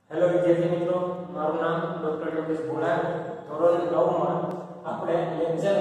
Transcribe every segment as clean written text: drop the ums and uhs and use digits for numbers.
Hello વિદ્યાર્થી મિત્રો, મારું નામ ડોક્ટર યોગેશ ભોળા. ધોરણ 9 માં આપણે લેક્ચર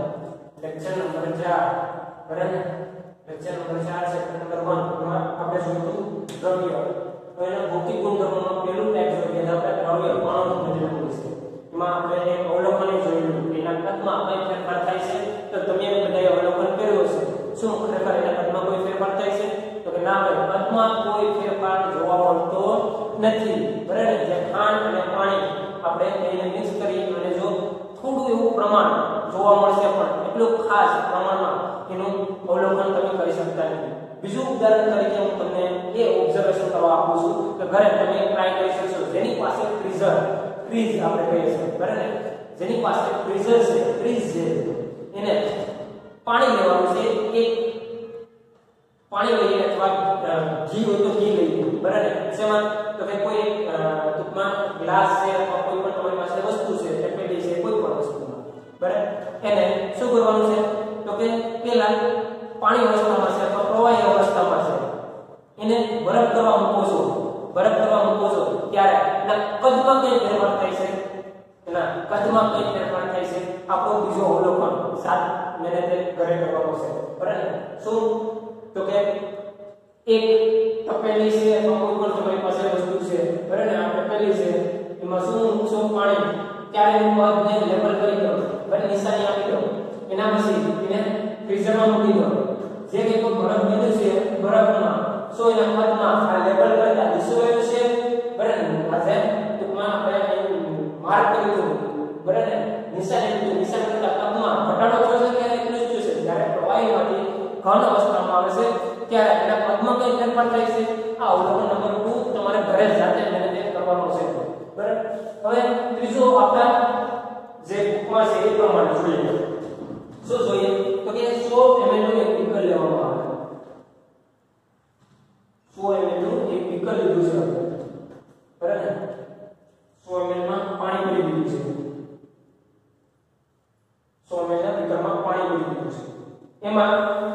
નંબર 4 બરાબર. લેક્ચર નંબર 4 ચેપ્ટર નંબર 1 માં આપણે જોઈશું દ્રવ્ય. તો એના ભૌતિક ગુણધર્મોમાં પહેલું ટાઈપ જોઈએ કે આપણે દ્રવ્ય કણોનું ગુણધર્મો છે. એમાં આપણે એક અવલોકન જોયું કે એના કદમાં કઈ ફેરફાર થાય છે. તો તમે બધાએ અવલોકન કર્યું હશે. શું ખરેખર એના કદમાં કોઈ ફેરફાર થાય છે? તો કે ના ભાઈ, કદમાં કોઈ ફેરફાર જોવા મળતો નથી. બરાબર. જે ખાંડ અને પાણી આપણે એને મિક્સ કરી અને જો થોડું એવું પ્રમાણ જોવા મળશે પણ એટલું ખાસ પ્રમાણમાં એનું અવલોકન તમે કરી શકતા નથી. બીજું ઉદાહરણ તરીકે હું તમને એ ઓબ્ઝર્વેશન કરવા આપું છું કે ઘરે તમે ટ્રાય કરી શકશો. જેની પાસે ફ્રીજ આપણે કહીએ છીએ બરાબર ને, જેની પાસે ફ્રીઝર છે, ફ્રીજ છે, એને પાણી લેવાનું છે. એક પાણી લઈએ અથવા ઘી હોય તો ઘી લઈએ બરાબર. શેમાં? તો કે કોઈ ટૂંકમાં ગ્લાસ છે અથવા કોઈ પણ તમારી પાસે વસ્તુ છે, પેટી છે, કોઈ પણ વસ્તુમાં બરાબર. એને શું કરવાનું છે? તો કે પહેલા પાણી અવસ્થામાં છે અથવા પ્રવાહી અવસ્થામાં છે, એને બરફ કરવા મૂકો છો. બરફ કરવા મૂકો છો ત્યારે એના કદમાં કઈ ફેરફાર થાય છે? એના કદમાં કઈ ફેરફાર થાય છે? આપણો બીજો અવલોકન 7 મિનિટે ઘરે કરવાનો છે બરાબર. શું? તો કે એક તપેલી છે અથવા કોઈ પણ તમારી પાસે વસ્તુ છે બરાબર ને, આ તપેલી છે, એમાં શું મૂકશો? પાણી. ત્યારે એનું કદને લેબલ કરી દો બરાબર, નિશાની આપી દો. એના પછી એને ફ્રીઝરમાં મૂકી દો. જે કે કોઈ બરફ લીધું છે, બરફમાં શું એના કદમાં આ લેબલ કરતા દિશોયું છે બરાબર. આ છે ટૂંકમાં આપણે માર્ક કરી દો બરાબર, નિશાન કરતા કદમાં ઘટાડો થશે ત્યારે એટલું જ થશે. જ્યારે પ્રવાહીમાંથી ઘન અવસ્થામાં આવે છે ત્યારે એના કદમાં કઈ ફેરફાર થાય છે? આ અવલોકન નંબર 2 તમારે ઘરે જાતે મહેનત કરવાનો છે બરાબર. હવે ત્રીજો આપણા જે બુકમાં છે એ પ્રમાણે જોઈએ. શું જોઈએ? તો કે 100 ml નું એક બીકર લેવામાં આવે. 100 ml નું એક બીકર લીધું છે બરાબર. 100 ml માં પાણી ભરી દીધું છે. 100 ml ના બીકરમાં પાણી ભરી દીધું છે. એમાં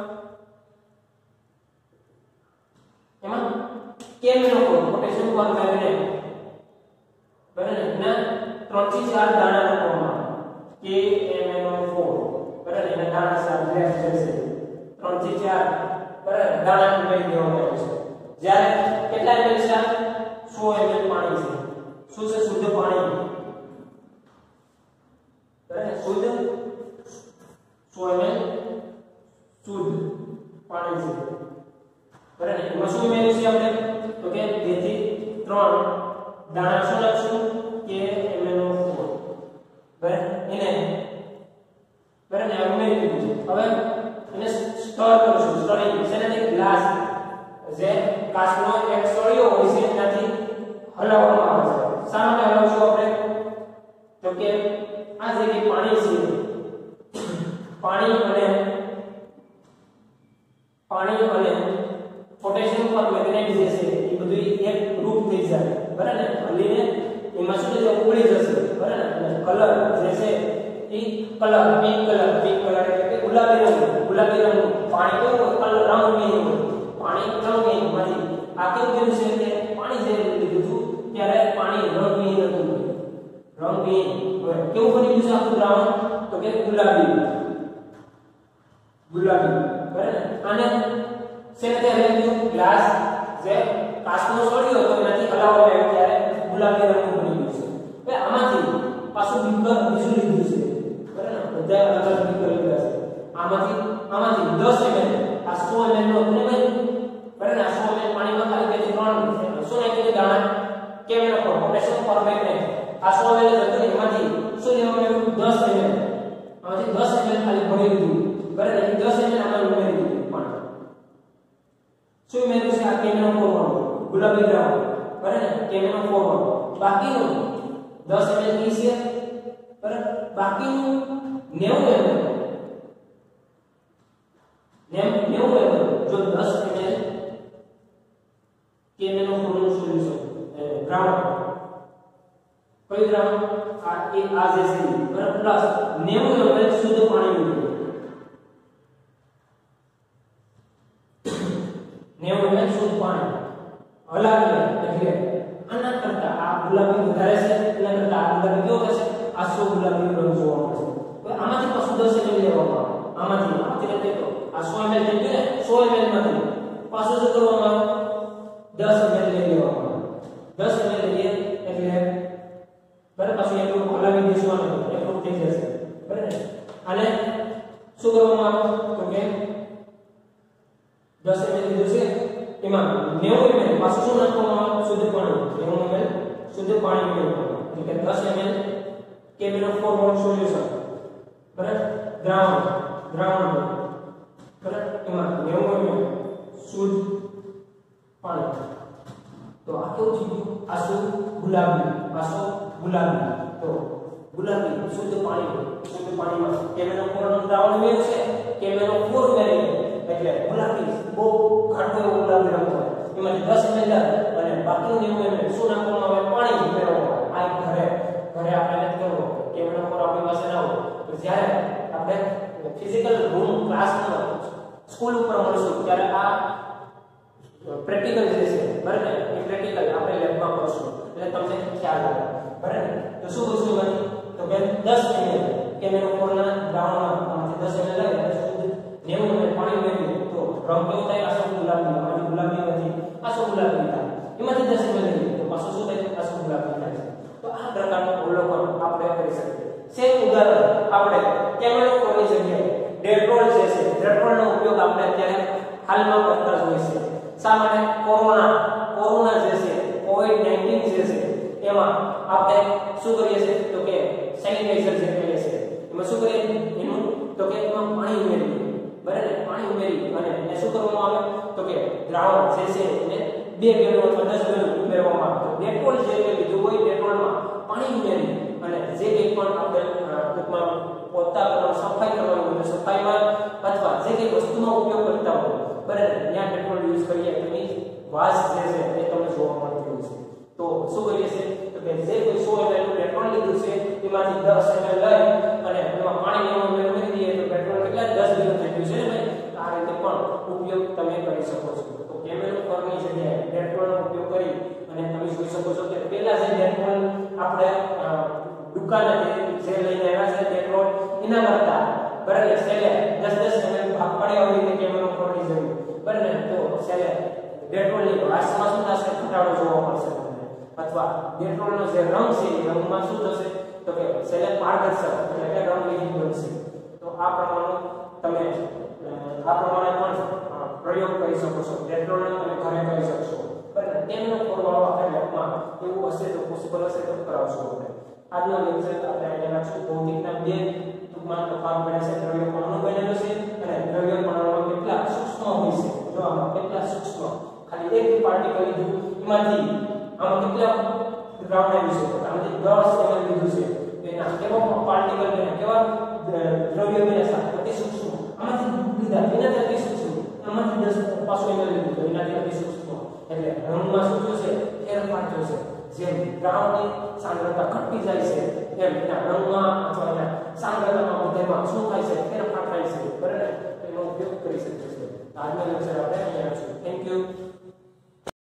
કેમનો પોટેશિયમ કાર્બોનેટ બરાબર ને, 3 થી 4 દાણા નાખવામાં આવે. KMnO4 બરાબર, એના દાણા સાથે રહેશે 3 થી 4 બરાબર દાણા ઉમેરી દેવામાં આવે છે. જ્યારે કેટલા ml છે? 100 ml પાણી છે. શું છે? શુદ્ધ પાણી બરાબર. શુદ્ધ 100 ml શુદ્ધ પાણી છે બરાબર. એમાં શું ઉમેર્યું છે આપણે? તો કે 2 થી 3 દાણા શું નાખશું? KMnO4 બરાબર. એને બરાબર ને ઉમેરી દીધું. હવે એને સ્ટર કરશું. સ્ટરિંગ શેનાથી? ગ્લાસ, જે કાચનો એક સળિયો હોય છે એનાથી હલાવવામાં આવે છે. શા માટે હલાવશું આપણે? તો કે આ જે પાણી છે, પાણી અને પોટેશિયમ પરમેંગનેટ જે છે એ બધું એક રૂપ થઈ જાય બરાબર ને, હલીને એમાં શું થશે? ઉકળી જશે બરાબર. અને કલર જે છે એ કલર પિંક કલર એટલે કે ગુલાબી રંગ પાણી કેવું કલર રંગહીન હોય. પાણી રંગહીન માંથી આ કેવું થયું છે કે પાણી જે લીધું હતું ત્યારે પાણી રંગહીન હતું. રંગહીન કેવું બની ગયું છે આખું દ્રાવણ? તો કે ગુલાબી બરાબર. અને શેનાથી હલાવ્યું? ગ્લાસ, જે કાચનો સળિયો હતો એનાથી હલાવવામાં આવ્યો ત્યારે ગુલાબી રંગનું બની ગયું છે. હવે આમાંથી પાછું બીકર બીજું લીધું છે બરાબર. બધા અલગ અલગ બીકર લીધા છે. આમાંથી 10 ml આ 100 ml નો બને બરાબર. આ 100 ml પાણીમાં ખાલી 2 થી 3 શું નાખ્યું છે? દાણા કેમનો પોટેશિયમ પરમેંગનેટ. આ 100 ml હતું એમાંથી શું લેવામાં આવ્યું? 10 ml. આમાંથી 10 ml ખાલી ભરી દીધું બરાબર. 10 ml આમાં ઉમેરી દીધું પાણી. શું ઉમેર્યું છે? આ KMnO4 ગુલાબી દ્રાવણ બરાબર. KMnO4 બાકીનું 10 ml ઈ છે બરાબર. બાકીનું 90 ml જો 10 ml KMnO4 નું સોલ્યુશન દ્રાવણ. કયું દ્રાવણ? આ જે છે બરાબર. પ્લસ 90 ml શુદ્ધ પાણી ઉમેર્યું. 90 ml શુદ્ધ પાણી હલાવી એટલે આના કરતા આ ગુલાબી વધારે છે એના કરતા આ ગુલાબી કેવો થશે આસો ગુલાબી રંગ જોવા મળશે તો આમાંથી પાછું 10 ml લેવામાં આવે આમાંથી એટલે તો આ 100 ml થઈ ગયું ને 100 ml માંથી પાછું શું કરવામાં આવે 10 ml લઈ લેવામાં આવે 10 ml લઈએ એટલે બરાબર પાછું એટલું હલાવી દઈશું અને એટલું થઈ જશે બરાબર ને અને શું કરવામાં આવે તો કે 10 ml લીધું છે એમાં 90 ml પાછું શું નાખવામાં આવે શુદ્ધ પાણી 90 ml શુદ્ધ પાણી ઉમેરવાનું એટલે કે 10 ml KBnO4 સોલ્યુશન બરાબર દ્રાવણ બરાબર એમાં 90 ml શુદ્ધ પાણી તો આ કેવું છે આસો ગુલાબી તો ગુલાબી શુદ્ધ પાણીમાં KBnO4 નું દ્રાવણ ઉમેર્યું છે KBnO4 ઉમેરી એટલે ગુલાબી બહુ ઘાટો એવો ગુલાબી રંગ હોય એમાંથી 10 ml અને બાકીનું 90 ml શું નાખવામાં આવે પાણી ઉમેરવામાં આવે ઘરે આપણે નથી કરવું KBnO4 આપણી પાસે ના હોય તો જ્યારે આપણે ફિઝિકલ રૂમ ક્લાસમાં સ્કૂલ ઉપર મળશું ત્યારે આ પ્રેક્ટિકલ જે છે બરાબર એ પ્રેક્ટિકલ આપણે લેબમાં કરશું એટલે તમને ખ્યાલ આવે બરાબર તો શું વસ્તુ બની તો કે 10 ml KBnO4 ના દ્રાવણમાં 10 ml લઈ અને શુદ્ધ 90 ml પાણી ઉમેર્યું તો રંગ કેવો થાય આસો ગુલાબી નથી આસો ગુલાબી થાય એમાંથી 10 ml લઈએ તો પાછું શું થાય આસો ગુલાબી થાય તો આ પ્રકારનું અવલોકન આપણે કરી શકીએ સેમ ઉદાહરણ આપણે KBnO4 ની જગ્યાએ ડેટ્રોલ જે છે ડેટ્રોલનો ઉપયોગ આપણે અત્યારે હાલમાં કરતા જ હોઈએ છીએ શા માટે કોરોના જે છે COVID-19 જે છે એમાં આપણે શું કરીએ છીએ તો કે સેનિટાઈઝર જે કરીએ છીએ એમાં શું કરીએ એનું તો કે એમાં પાણી ઉમેરીએ બરાબર પાણી ઉમેરી અને એ શું કરવામાં આવે તો કે દ્રાવણ જે છે એને 2 ગેલન અથવા 10 ગેલન ઉમેરવામાં આવે તો ડેટોલ જે લીધું હોય ડેટોલમાં પાણી ઉમેરી અને જે કંઈ પણ આપણે ટૂંકમાં પોતા કરવાનું સફાઈ કરવાનું હોય સફાઈમાં અથવા જે કંઈ વસ્તુનો ઉપયોગ કરતા હોય બરાબર ત્યાં ડેટોલ યુઝ કરીએ એની વાસ જે છે એ તમને જોવા મળતી હોય છે તો શું કરીએ છીએ તો કે જે કોઈ 100 ml નું ડેટોલ લીધું છે એમાંથી 10 ml લઈ અને એમાં પાણી ઉમેરી દઈએ તો ડેટોલ કેટલા 10 ગેલન થઈ ગયું છે ને ભાઈ આ રીતે પણ ઉપયોગ તમે કરી શકો છો તો KBnO4 ની જગ્યાએ ડેટોલનો ઉપયોગ કરી અને તમે જોઈ શકો છો કે પહેલા જે ડેટોલ આપણે દુકાને જે લઈને આવ્યા છે ડેટોલ એના કરતા બરાબર સેલે 10 ml ભાગ પડ્યા હોય કે KBnO4 ની જરૂર બરાબર તો સેલે ડેટોલની વાસમાં શું થશે ઘટાડો જોવા મળશે તમને અથવા ડેટોલનો જે રંગ છે એ રંગમાં શું થશે તો કે સેલે પારદર્શક એટલે કે રંગહીન બનશે તો આ પ્રમાણે પણ પ્રયોગ કરી શકો છો ડેટોલનો તમે ઘરે કરી શકશો બરાબર KBnO4 વાળો આપણે લેબમાં એવું હશે તો પોસિબલ હશે તો કરાવશો આપણે આજનો લેક્ચર આપણે અહીંયા છું ભૌતિકના બે ટૂંકમાં તફાવત બને છે દ્રવ્ય કણોનો બનેલો છે અને દ્રવ્ય કણોમાં કેટલા સૂક્ષ્મ હોય છે જો આમાં કેટલા સૂક્ષ્મ ખાલી એક પાર્ટિકલ લીધું એમાંથી આમાં કેટલા દ્રાવણ આવ્યું છે આમાંથી 10 ml લીધું છે એના કેવા પાર્ટિકલ બને કેવા દ્રવ્ય બને છે અતિ સૂક્ષ્મ આમાંથી લીધા એનાથી અતિ સૂક્ષ્મ આમાંથી 10 પાછું ml લીધું તો એનાથી અતિ સૂક્ષ્મ એટલે રંગમાં શું થશે ફેરફાર થશે જેમ દ્રાવણની સાંદ્રતા ઘટતી જાય છે એમ એના રંગમાં અથવા એના સાંદ્રતામાં બધામાં શું થાય છે ફેરફાર થાય છે બરાબર એનો ઉપયોગ કરી શકીએ છીએ આજનો લેક્ચર આપણે અહીંયા છું થેન્ક યુ